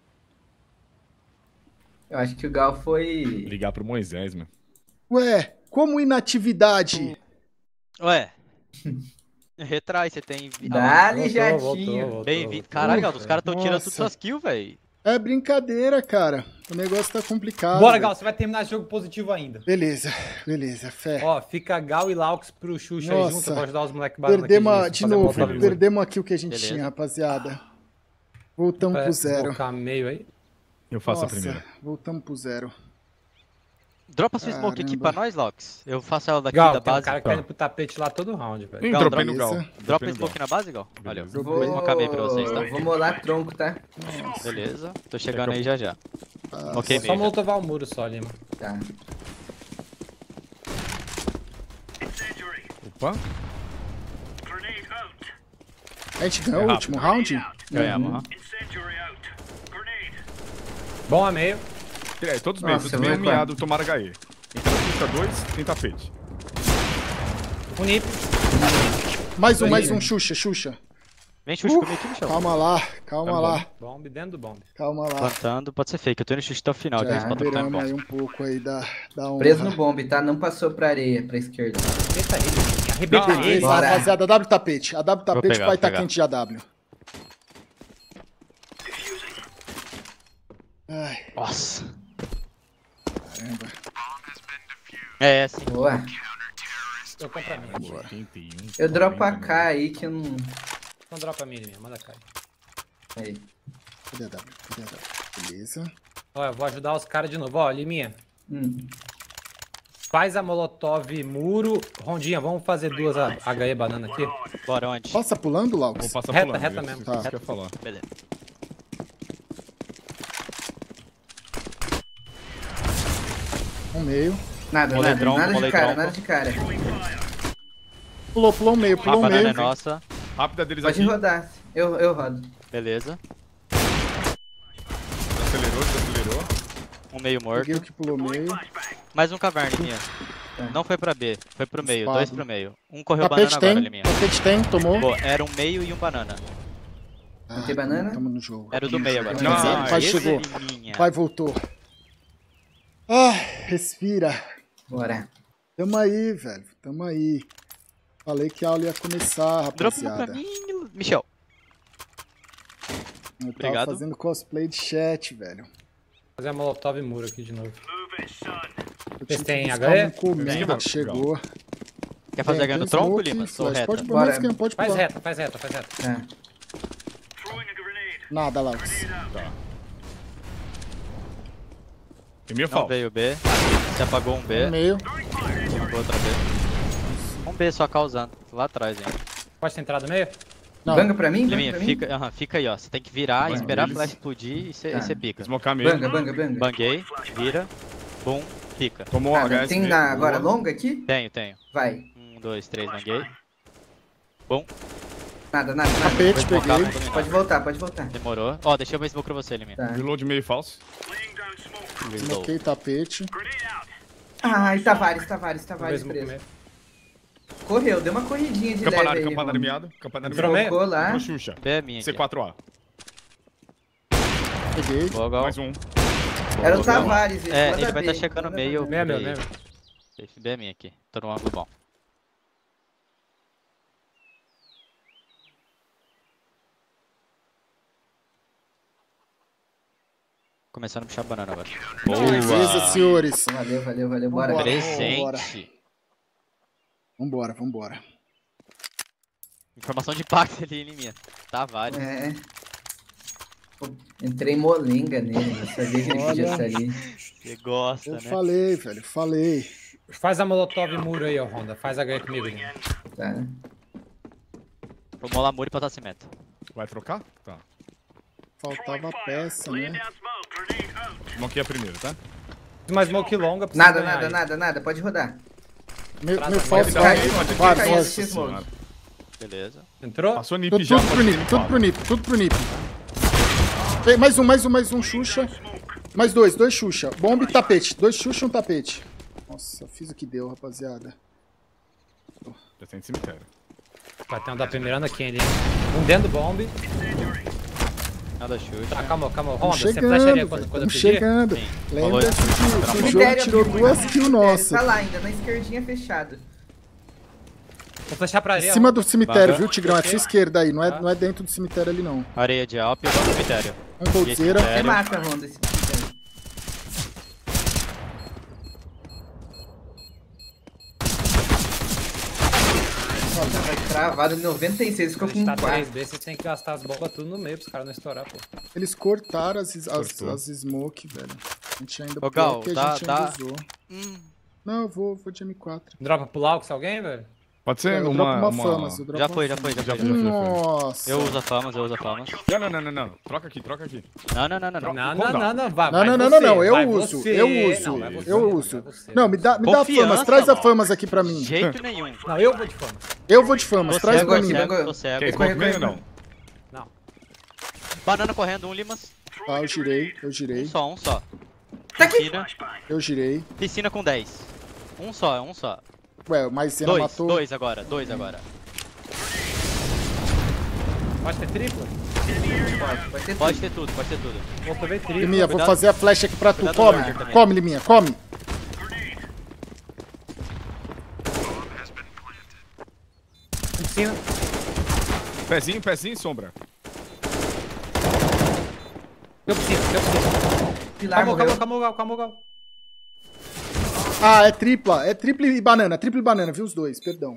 Eu acho que o Gal foi... Ligar pro Moisés, mano. Ué, como inatividade? Ué. Retrai, você tem... Dá-lhe Voltou, jatinho. Bem-vindo. Caralho, Gal, os caras tão tirando Nossa. todas suas kills, velho. É brincadeira, cara. O negócio tá complicado. Bora, velho. Gal, você vai terminar esse jogo positivo ainda. Beleza, fé. Ó, fica Gal e Laux pro Xuxa aí Nossa. junto pra ajudar os moleques barulho Perdemos de novo, Molotov. perdemos aqui o que a gente Beleza. tinha, rapaziada. Voltamos pro zero. Colocar meio aí. Eu faço Nossa, a primeira. voltamos pro zero. Dropa sua smoke aqui Caramba. pra nós, Lox. Eu faço ela daqui Gal, da tem um base. cara caindo pro tapete lá todo round, velho. Ih, Gal, dropei no Gal. beleza. Dropa Dropei no smoke Gal. na base, Gal. Valeu. Beleza. Vou smocar meio pra vocês, tá? Vou molar tronco, tá? Beleza. Tô chegando aí já. Ah, Ok, Só meio. molotovar o muro só, Lima. Tá. Opa. a gente ganhou o rápido. último round? Ganhamos, aham. Bom a meio. Todos bem, Nossa, todos bem vai, humilhados, tomaram HE. Então, puxa 2, tem tapete. O Nip. Mais um, Xuxa. Vem, Xuxa, comigo aqui, Michel. Calma lá, Tá lá, Bomb dentro do bomb. calma lá. Plantando, pode ser fake. Eu tô indo Xuxa até o final, Já depois pra trocar em recuperamos bom. aí um pouco aí da honra. Preso no bombe, tá? Não passou pra areia, pra esquerda. Arrebenta ele. Arrebenta Não, ele. Beleza, Bora. rapaziada, W tapete. A W tapete pegar, vai vou estar pegar. quente de AW. Ai, Nossa. caramba. É, sim. Boa. Eu compro a minha. 81, Eu dropo a 40, K aí que eu não... Então dropa a minha, Lima. Manda cair. Aí. Cadê a W? Beleza. Ó, eu vou ajudar os caras de novo. Ó, Liminha. Hum. Faz a molotov muro. Rondinha, vamos fazer duas HE banana aqui. Bora onde? Passa pulando, Vou Laux? passar Reta, pulando, reta isso mesmo. que eu Tá. ia falar. Beleza. Um meio. Nada, Molei nada. tronco, Nada de molei cara, tronco. nada de cara. Pulou um meio, A pulou um banana meio. é nossa. Rápida deles Pode aqui. rodar. Eu rodo. Beleza. Desacelerou. Um meio morto. Peguei o que pulou meio. Mais um caverna, Liminha. Tá. Não foi pra B, foi pro meio. Espada. 2 pro meio. Um correu Tapete banana agora, tem, Liminha. tapete tem, tomou. Pô, era um meio e um banana. Não tem banana? Tamo no jogo. Era o do meio agora. Não, pai esse chegou. Liminha. Pai voltou. Ah, respira. Bora. Tamo aí, velho. Tamo aí. Falei que a aula ia começar, Dropa uma pra rapaziada. mim, Michel. Eu tava Obrigado. fazendo cosplay de chat, velho. Fazer a molotov muro aqui de novo. Eu Vocês têm que buscar HE? uma encomenda que chegou. Quer fazer Tem no tronco, smoke, Lima? Sou flash. reta. Pode pôr Bora. mais quem pode Faz pular. reta, faz reta, faz reta. Tá. Nada, Laux. Tem minha Não falta. veio B. Você apagou um B. Um meio. Apagou outra B. Um B só causando. Lá atrás ainda. Pode ter entrado no meio? Não. Banga pra mim? Banga Liminha, pra mim? fica aí, ó. Você tem que virar, Banga esperar a eles. flash explodir e Tá. você pica. Smocar mesmo. Banga. Banguei, vira, bum, pica. Tomou Ah, HS. tem na agora longa aqui? Tenho. Vai. 1, 2, 3, banguei. Bum, Nada. Tapete, vou smocar, peguei. vou dominar. Pode voltar. Demorou. Ó, deixei uma smoke pra você, Liminha. Tá. Reload meio falso. Reload. Smoquei tapete. Ai, Tavares Talvez preso. comer. Correu, deu uma corridinha de Campanário, leve aí. campanário Romulo. miado. Campanário Entrou miado. meio? Colocou lá. Pro Xuxa. B é minha aqui. C4A. Peguei. Boa, Gal. Mais um. Era o Boa, Gal. Tavares. É, manda ele vai B, estar chegando manda meio. B. Meio. Esse B é minha aqui. Tô no ângulo bom. Começando a puxar banana agora. Beleza, senhores. Valeu. Bora. Vambora. Presente. Vambora. Informação de impacto ali, Liminha. Tavares. É. Pô, entrei molenga nele, eu sabia que ele podia Olha. estar ali. Você gosta, Eu né? falei, velho. Falei. Faz a molotov muro aí, ó, Honda. Faz HE comigo, Lima. Tá. Vou molar muro e passar cimento. Vai trocar? Tá. Faltava peça, né? Smokeia primeiro, tá? Mais smoke longa pra você ganhar aí. Nada. Pode rodar. Meu Prata, falso Dá cai, um nip, pode Vai, cair vai. esse smoke. Beleza. Entrou? Passou nip Tudo já. pro pode nip, ir, tudo pro nip, tudo pro nip. Tem mais um Xuxa. Mais dois Xuxa. Bomba e tapete. 2 Xuxa e um tapete. Nossa, fiz o que deu, rapaziada. Já tem cemitério. Vai ter um da primeira aqui ainda. Um dentro do bomb. Nada chute. Tá, calma. Tamo Honda, você chegando, flasharia velho. quando eu Tamo pedir? chegando. Sim. Lembra-se que o jogo Cemitério tirou abriu, 2 hein? kills nossas. Tá lá ainda, na esquerdinha fechado. Vou flashar pra Em areia. cima do cemitério, Vaga. viu, Tigrão? É pra sua esquerda aí, não Tá. é dentro do cemitério ali, não. Areia de Alp e o cemitério. Um colzeira. Sério? Você mata, Honda, esse cemitério. Vai travado em 96, ficou A com gente tá 4. 3B, você tem que gastar as bombas tudo no meio pros caras não estourar, pô. Eles cortaram as Cortou. smoke, velho. A gente ainda Ô, Gal, que a dá- gente dá- ainda usou. Não, eu vou de M4. Dropa pro Laux alguém, velho? Pode ser Eu dropo uma... famas, eu dropo Já uma foi. famas. Já foi. Nossa. Eu uso a famas. Não. Troca aqui. Não. Não, vai. Não, eu vai uso, você. eu uso, Não, vai você, eu vai uso. você. Não, me dá Confiança, famas, traz a mano. famas aqui pra mim. De jeito nenhum. Não, eu vou de fama. Eu vou de famas, Tô traz cego, pra tô mim. cego, tô cego. Quer Corre, smoke meio ou corre. não? Banana correndo, um Limas. Ah, eu girei. Um só. Tá aqui. Piscina. Eu girei. Piscina com 10. Um só. Ué, mas você não matou. Dois agora. Pode ter tripla? Pode ter Pode ter tudo. Vou também tripla. Liminha, vou Cuidado. fazer a flecha aqui pra tu. Cuidado Come, no ar também. come, Liminha, come. Piscina. Pezinho, sombra. Deu piscina. Pilar morreu. Calma, Gal. Ah, é tripla e banana, viu os dois, perdão.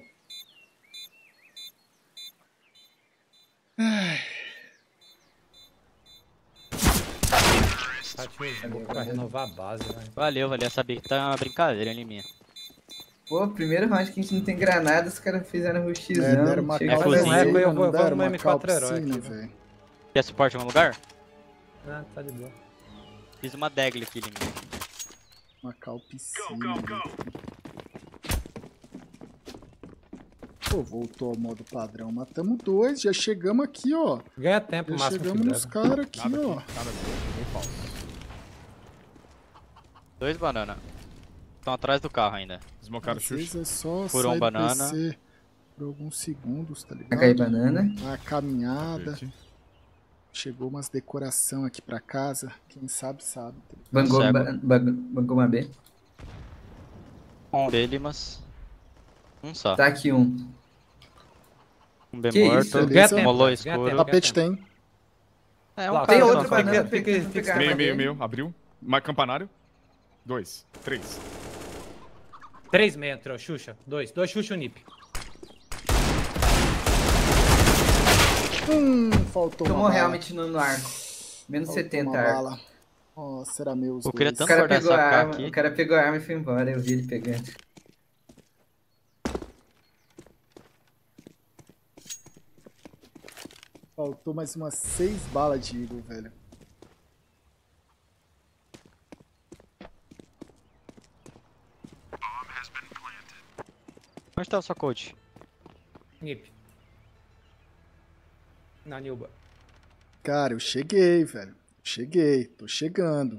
Pra renovar a base, velho. Valeu. Eu sabia que tá uma brincadeira ali minha. Pô, primeiro round que a gente não tem granada, os caras fizeram rushzão. Deram uma Chega a calcinha, fuzil. fazer- Eu vou não deram numa uma M4 herói calcinha, aqui, velho. Quer suporte em algum lugar? Ah, tá de boa. Fiz uma Daggle aqui, Liminha. Uma calpicina. Pô, voltou ao modo padrão. Matamos 2, já chegamos aqui, ó. Ganha tempo, Já máximo que chegamos nos der. caras aqui, Nada ó. aqui, bem falso. 2 banana. Estão atrás do carro ainda. Smocaram o Às Xuxa. vezes é só Furou sair do banana. PC por alguns segundos, tá ligado? Vai cair banana. A caminhada. Tapete. Chegou umas decoração aqui pra casa. Quem sabe, sabe. tá ligado? Bangou, Cego. bangou uma B. Um B, Limas. Um só. Tá aqui um. Um B Que morto. isso, beleza. Ganha tempo, Molou ganha escuro. tempo, Tapete ganha tempo. tem. É um Lá, cara Tem só, outro só. banana, fica- tem que fica- pegar uma dele. Meio, abriu. Mais campanário. 2, 3. 3 meia entrou, Xuxa. 2 Xuxa e o Nip. Faltou Tomou uma bala. helmet no arco. Menos Faltou 70 uma arco. bala. Nossa, era meu os Eu queria dois. O tanto cara guardar pegou essa a AK arma, aqui. o cara pegou a arma e foi embora, eu vi ele pegando. Faltou mais umas 6 balas de Eagle, velho. Onde tá o seu coach? Nip. Na Nilba. Cara, eu cheguei, velho. Cheguei, tô chegando.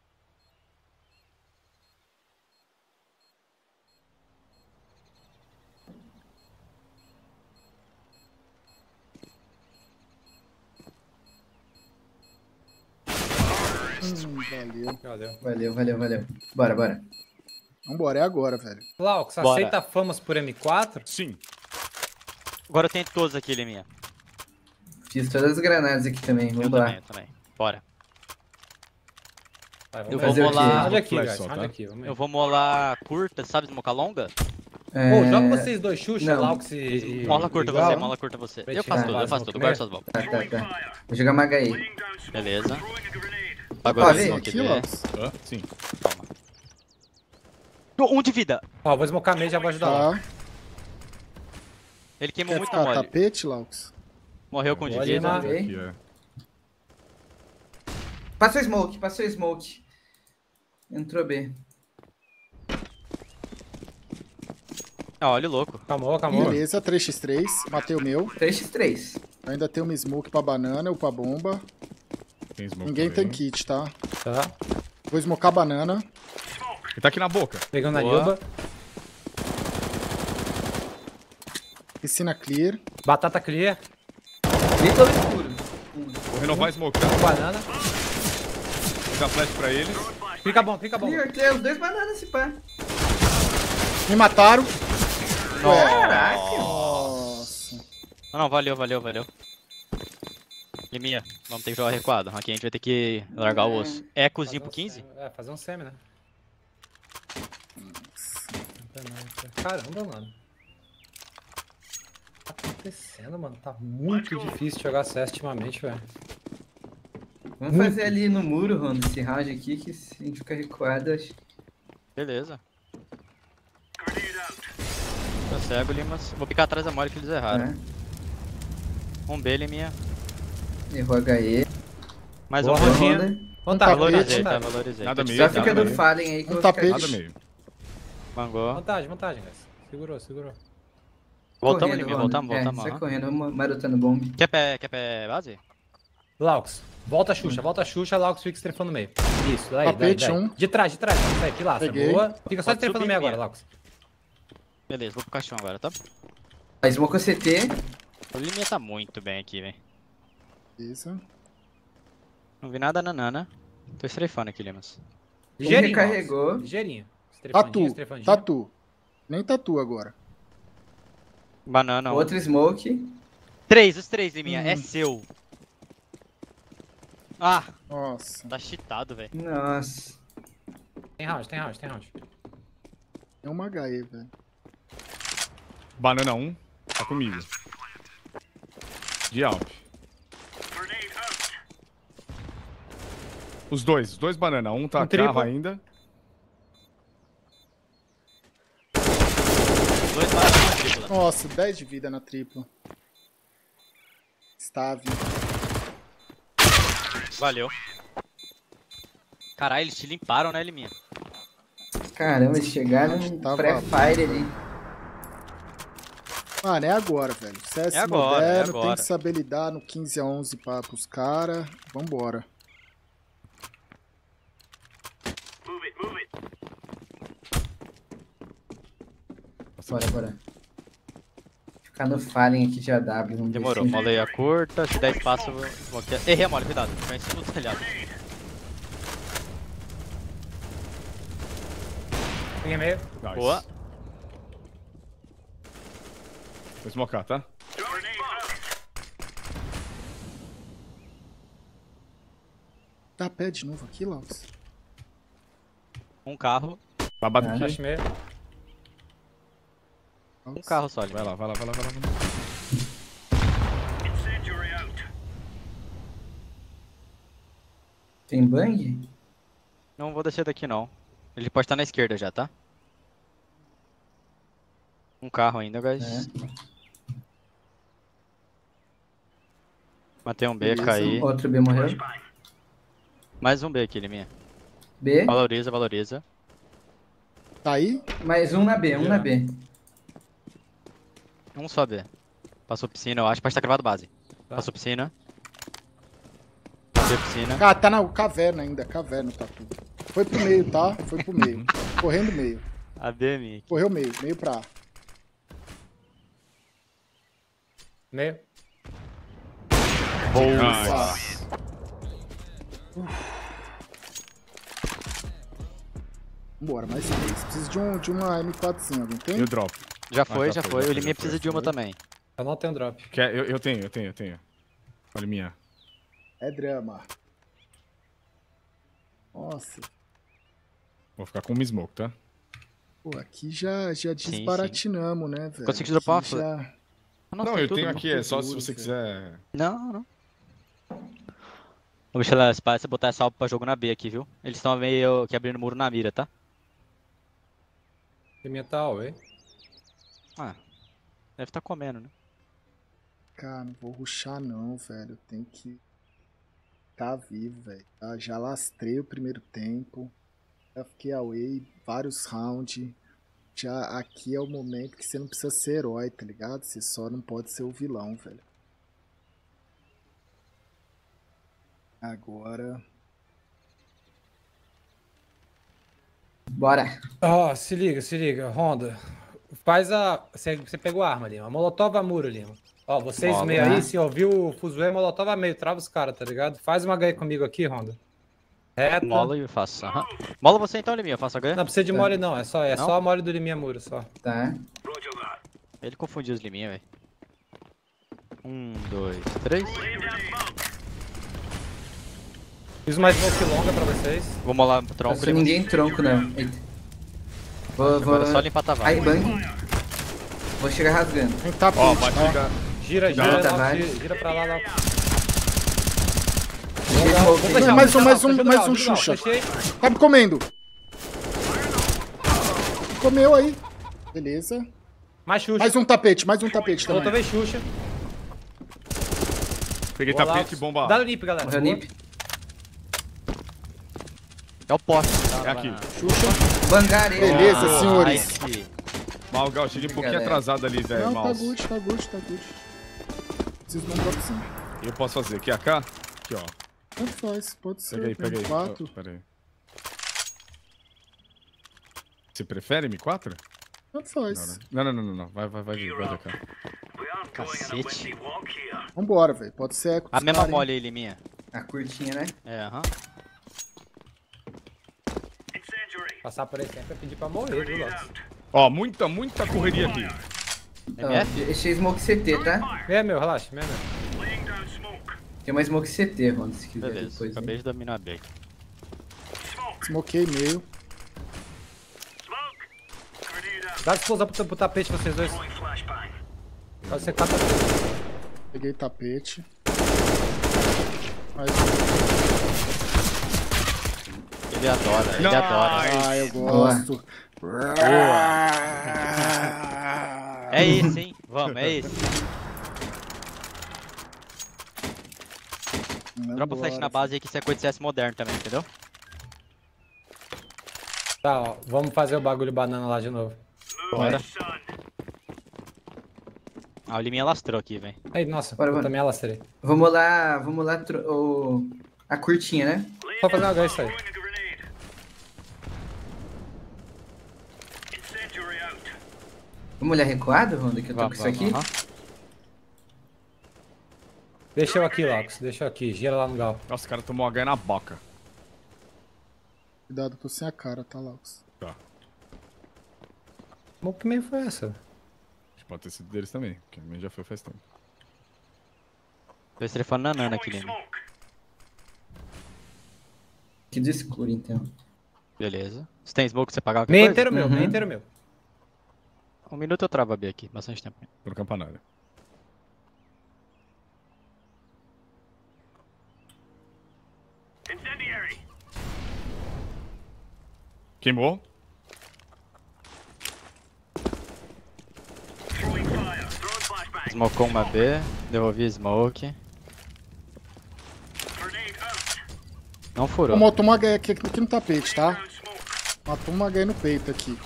Valeu. Valeu. Bora. Vambora, é agora, velho. Laux, Bora. aceita famas por M4? Sim. Agora eu tenho todos aqui, Liminha. Fiz todas as granadas aqui também, vamos lá. Eu também. Bora. Vai, Eu vamos vou ver. molar- Olha aqui, Flash guys. só, Olha tá? aqui, vamos aí. Eu vou molar curta, sabe smocar longa? Pô, joga vocês dois, Xuxa, Não. Laux e... Mola curta Igual. você, mola curta você. Pra Eu tirar faço tudo, mais guarda no suas bolas. Tá. Vou jogar uma HI. Beleza. Ó, Agora vem smoke Aqui, B. Lopes. Hã? Sim. Toma. Um de vida. Ó, vou smocar meio e já vou ajudar lá. Tá. Ele queimou Quer muito ficar na mole. tapete, Laux? Morreu com Olha, divisa. mano. Aqui, é. Passou smoke, passou smoke. Entrou B. Ah, olha o louco. Calmou, calmou. Beleza, 3x3. Matei o meu. 3x3. Ainda tem uma smoke pra banana ou pra bomba. Tem smoke Ninguém tem também. kit, tá? Tá. Vou smocar a banana. Ele tá aqui na boca. Pegando na Boa. Nilba. Piscina clear. Batata clear. Vitor escuro. Vou renovar smoke, tá? Banana. Vou dar flash pra eles. Clica bom, clica bom. Clear, clear, os dois bananas, se pá. Me mataram. Caraca. Nossa. Não, valeu. Liminha, vamos ter que jogar recuado. Aqui a gente vai ter que largar o osso. Ecozinho pro 15? É, fazer um semi, né? Caramba, mano. O que tá acontecendo, mano? Tá muito difícil jogar CS ultimamente, velho. Vamos fazer ali no muro, Rondo, esse round aqui, que se a gente ficar recuado, acho. Beleza. Tô cego, Limas. Vou picar atrás da mole que eles erraram. Né? Um B, Liminha. Errou HE. Mais Boa, um B. Rodinha. Ronda. Vantagem, Valorizei, tá? vantagem. Valorizei. Nada Tô meio, Já difícil, fica nada do meio. Fallen aí que Um eu vou ficar tapete. Nada meio. Mangou. Vantagem, guys. Segurou. Voltamos, correndo, Liminha. Rondo. Voltamos. Sai aham. correndo, vamos marotando bomb. Quer pé base? Laux. Volta a Xuxa, Laux fica estrefando no meio. Isso, daí. Tapete, um. De trás, Laux. Aí, pilastra. Peguei. Boa. Fica só Pode estrefando no subir, meio agora, minha. Laux. Beleza, vou pro caixão agora, tá? Aí, smoke CT. O Liminha tá muito bem aqui, velho. Beleza. Não vi nada nanana. Tô estrefando aqui, Limas. Ligeirinho, recarregou. Laux. Ligeirinho. Estrefandinho, Tatu. Tatu. Nem tatu agora. Banana, um. Outro smoke. Os três, Liminha. É seu. Ah, Nossa. tá cheatado, velho. Nossa. Tem round. É uma HE, velho. Banana 1. Tá comigo. De Alp. Os dois banana. Um tá Um triplo. carro ainda. Dois bananas na tripla. Nossa, 10 de vida na tripla. Stave. Valeu. Caralho, eles te limparam, né, Liminha? Caramba, eles chegaram no Tava- pré-fire ali. Mano, é agora, velho. CS É agora, moderno, é tem agora. que saber lidar no 15-11 pros caras. Vambora. Bora. Ficar no Fallen aqui de AW. vamos ver Demorou, se- moleia curta, se der espaço, eu vou aqui. Errei a mole, cuidado. Ficar em cima do telhado. Peguei meio. Nice. Boa. Vou smocar, tá? Dá pé de novo aqui, Laux. Um carro. Babado Ah, Flash aqui. meio. Um carro só, Vai lá. Tem bang? Não vou descer daqui, não. Ele pode estar na esquerda já, tá? Um carro ainda, guys. Matei um B, Beleza. caí. Outro B morreu. Mais um B aqui, Liminha. B. Valoriza. Tá aí? Mais um na B, na B. Um só B. Passou piscina, eu acho. Pode estar gravado base. Tá. Passou piscina. Passou piscina. Cara, tá na caverna ainda. Caverna, Tatu. Foi pro meio, tá? Foi pro meio. Correndo meio. A B, minha. Correu meio. Meio pra A. Meio. Nice. Vambora, mais 3. Preciso de uma M4 alguém tem? E o drop. Já foi. já O foi, Liminha já precisa foi, de uma foi. também. Eu não tenho drop. Eu tenho. Olha minha. É drama. Nossa. Vou ficar com uma smoke, tá? Pô, aqui já desbaratinamos, né, velho? Consegui dropar uma Aqui já... Nossa, Não, eu tudo, tenho mano. aqui, é só se tudo, você velho. quiser. Não. Ô, Michela, se parece botar essa alpa pra jogo na B aqui, viu? Eles estão meio que abrindo muro na mira, tá? Pimenta away. Ah. Deve estar comendo, né? Cara, não vou rushar não, velho. Tem que tá vivo, velho. Já lastrei o primeiro tempo. Já fiquei away vários rounds. Já aqui é o momento que você não precisa ser herói, tá ligado? Você só não pode ser o vilão, velho. Agora... Bora. Ó, se liga, Honda. Faz a... Você pegou a arma, Lima. Molotov a muro, Lima. Ó, vocês Mola. meio aí, se ouviu o fuzuê, Molotov a meio. Trava os caras, tá ligado? Faz uma HE comigo aqui, Honda. Reta. Mola e eu faço. Aham. Mola você então, Liminha, eu faço HE? Não precisa de mole não, é Não? só a mole do Liminha muro, só. Tá. Ele confundiu os Liminha, velho. 1, 2, 3. Fiz uma smoke longa pra vocês. Vou molar pro Não tronco, sou Lima. ninguém tronco, não. Eita. Vou... Agora é só limpar a tavala. Aí, bang. Vou chegar rasgando. Tem tapete, Ó, pode tá? chegar. Gira, Tá, Nox, vai. gira pra lá. Vou Fechar, mais um, fechar, mais um, fechou mais legal, um legal, Xuxa. fechei. Tá me comendo. Comeu aí. Beleza. Mais Xuxa. Mais um tapete também. Outra vez Xuxa. Peguei Boa lá. tapete e bomba. Dá no nip, galera. Morreu nip. É o poste. É aqui. Xuxa. Bangarei. Beleza, senhores. Malgal, cheguei um pouquinho Galera. atrasado ali, velho, Não, tá mouse. good, tá good, tá good. Preciso de um drop sim. Eu posso fazer aqui, AK? Aqui, ó. Tanto faz, pode ser. Pega aí. M4. Oh, pera aí. Você prefere M4? Tanto faz. Não. Vai de cá. Cacete. Vambora, velho. Pode ser eco. A dos mesma caras, hein? mole aí, Liminha. A curtinha, né? É, aham. Passar por aí sempre é pedir pra morrer, viu, Lotus? Ó, muita correria aqui. Então, MF? deixei smoke CT, tá? É meu, relaxa, meu. Tem uma smoke CT, Ronda, se quiser Beleza, depois. hein? acabei de dominar bem. Smokei meio. Dá explosão pro tapete vocês dois. Pode ser 4. Peguei tapete. Mais Ele adora, ele Nice. adora. Ah, eu gosto. É esse, hein? Vamos, é esse. Dropa o flash na base aí que isso é coisa de CS moderno também, entendeu? Tá, ó. Vamos fazer o bagulho banana lá de novo. Bora. Ah, o Liminha lastrou aqui, velho. Aí, nossa, Bora, eu bora. também alastrei. Vamos lá, a curtinha, né? Só fazer uma HE isso aí. Vamos olhar recuado, Ronda, que eu tô com Vamos, isso aqui. aham. Deixa eu aqui, Locos. Deixa eu aqui. Gira lá no gal. Nossa, o cara tomou H na boca. Cuidado, tô sem a cara, tá, Laux? Tá. Bom, que meio foi essa? Acho que pode ter sido deles também, porque a minha já foi faz tempo. Vê se ele for nanana aqui, Liminha. Que do escuro, então. Beleza. Você tem smoke pra você pagar qualquer Meio coisa? inteiro meu, Uhum. meio inteiro meu. 1 minuto eu travo a B aqui, bastante tempo. Tô no campanário. Queimou? Smocou uma B, devolvi smoke. Não furou. Matou uma H aqui no tapete, tá? Matou uma H no peito aqui.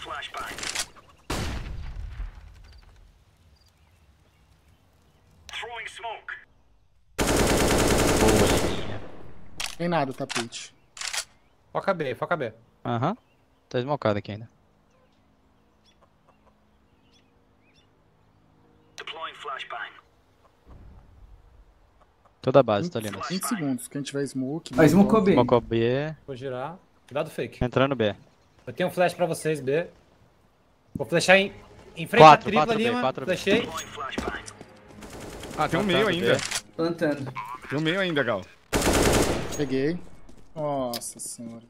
Boa, Liminha. Tem nada o tapete. Foca B, foca B. Aham. Tá smocado aqui ainda. Toda a base tá ali, né? 20 segundos. Quem tiver smoke... Ah, smocou bem. Smocou B, Vou girar. Cuidado fake. entrando B. Eu tenho um flash pra vocês, B. Vou flashar em frente Quatro, à tripla, quatro B, Lima. quatro B. Flashei. Ah, tem um meio ainda. Plantando. Tem um meio ainda, Gal. Peguei. Nossa senhora.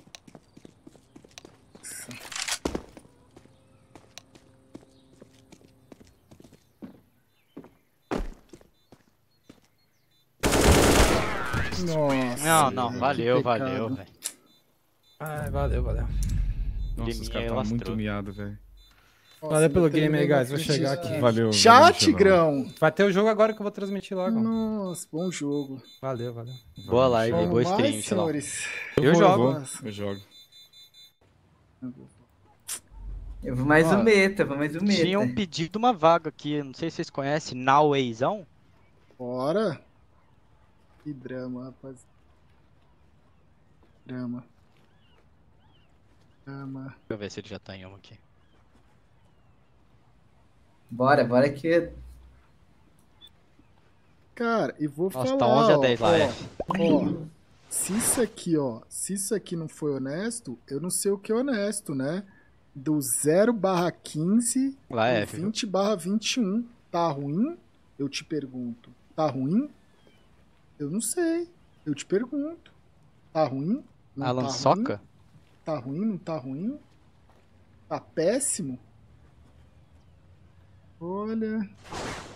Nossa. Não, não, velho, valeu, que valeu, pecado. velho. Ai, valeu. Nossa, os Liminha caras tá muito lastrou. miado, velho. Nossa, Valeu pelo ainda game aí, terminei guys. Vou na chegar frente. aqui. Valeu. Tchau, valeu, Tigrão. Vai ter o jogo agora que eu vou transmitir logo. Nossa, bom jogo. Valeu, valeu. Boa live, Vamos boa mais, stream, Xilão. senhores. Eu jogo. Eu jogo. Eu vou mais Ó, um meta, vou mais um meta. Tinha um pedido uma vaga aqui, não sei se vocês conhecem, Nowayzão. Bora. Que drama, rapaz. Drama. Deixa eu ver se ele já tá em uma aqui. Bora que... Cara, e vou Nossa, falar, tá 11 a ó, 10 lá, F. ó, se isso aqui não foi honesto, eu não sei o que é honesto, né? Do 0/15 Lá, ao F. 20/21. Tá ruim? Eu te pergunto. Tá ruim? Eu não sei. Eu te pergunto. Tá ruim? Não Alan tá ruim? Soca? Tá ruim? Não tá ruim? Tá péssimo? Olha.